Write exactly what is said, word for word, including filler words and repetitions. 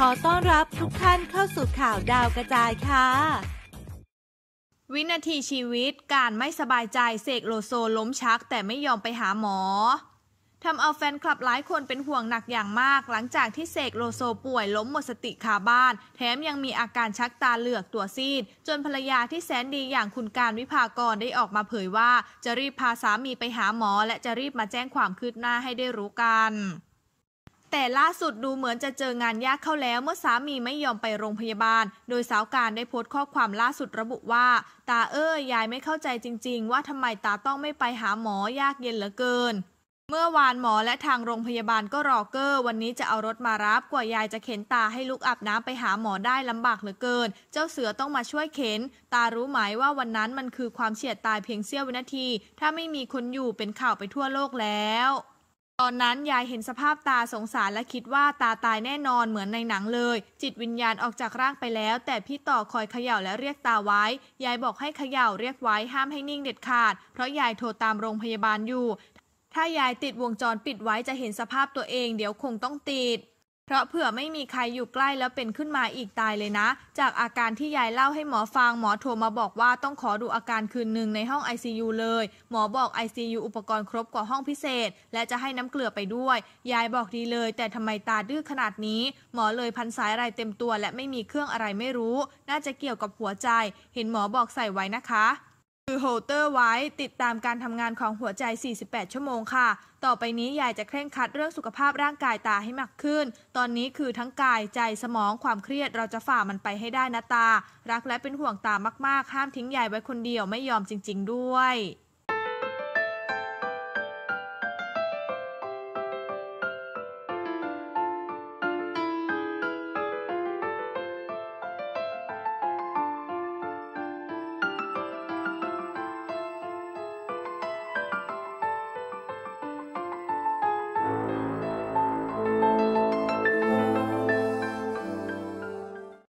อต้อนรับทุกท่านเข้าสู่ข่าวดาวกระจายค่ะวินาทีชีวิตการไม่สบายใจเสกโลโซล้มชักแต่ไม่ยอมไปหาหมอทำเอาแฟนคลับหลายคนเป็นห่วงหนักอย่างมากหลังจากที่เสกโลโซป่วยล้มหมดสติคาบ้านแถมยังมีอาการชักตาเหลือกตัวซีดจนภรรยาที่แสนดีอย่างคุณการวิภากรได้ออกมาเผยว่าจะรีบพาสามีไปหาหมอและจะรีบมาแจ้งความคืบหน้าให้ได้รู้กันแต่ล่าสุดดูเหมือนจะเจองานยากเข้าแล้วเมื่อสามีไม่ยอมไปโรงพยาบาลโดยสาวการได้โพสต์ข้อความล่าสุดระบุว่าตาเอ้ยยายไม่เข้าใจจริงๆว่าทำไมตาต้องไม่ไปหาหมอยากเย็นเหลือเกินเมื่อวานหมอและทางโรงพยาบาลก็รอเกอร์วันนี้จะเอารถมารับกว่ายายจะเข็นตาให้ลุกอาบน้ำไปหาหมอได้ลำบากเหลือเกินเจ้าเสือต้องมาช่วยเข็นตารู้ไหมว่าวันนั้นมันคือความเฉียดตายเพียงเสี้ยววินาทีถ้าไม่มีคนอยู่เป็นข่าวไปทั่วโลกแล้วตอนนั้นยายเห็นสภาพตาสงสารและคิดว่าตาตายแน่นอนเหมือนในหนังเลยจิตวิญญาณออกจากร่างไปแล้วแต่พี่ต่อคอยเขย่าและเรียกตาไว้ยายบอกให้เขย่าเรียกไว้ห้ามให้นิ่งเด็ดขาดเพราะยายโทรตามโรงพยาบาลอยู่ถ้ายายติดวงจรปิดไว้จะเห็นสภาพตัวเองเดี๋ยวคงต้องติดเพราะเผื่อไม่มีใครอยู่ใกล้แล้วเป็นขึ้นมาอีกตายเลยนะจากอาการที่ยายเล่าให้หมอฟังหมอโทรมาบอกว่าต้องขอดูอาการคืนหนึ่งในห้อง ไอ ซี ยู เลยหมอบอก ไอ ซี ยู อุปกรณ์ครบกว่าห้องพิเศษและจะให้น้ำเกลือไปด้วยยายบอกดีเลยแต่ทำไมตาดื้อขนาดนี้หมอเลยพันสายอะไรเต็มตัวและไม่มีเครื่องอะไรไม่รู้น่าจะเกี่ยวกับหัวใจเห็นหมอบอกใส่ไว้นะคะคือโฮลเตอร์ไว้ติดตามการทำงานของหัวใจสี่สิบแปดชั่วโมงค่ะต่อไปนี้ยายจะเคร่งครัดเรื่องสุขภาพร่างกายตาให้มากขึ้นตอนนี้คือทั้งกายใจสมองความเครียดเราจะฝ่ามันไปให้ได้นะตารักและเป็นห่วงตามากๆห้ามทิ้งยายไว้คนเดียวไม่ยอมจริงๆด้วย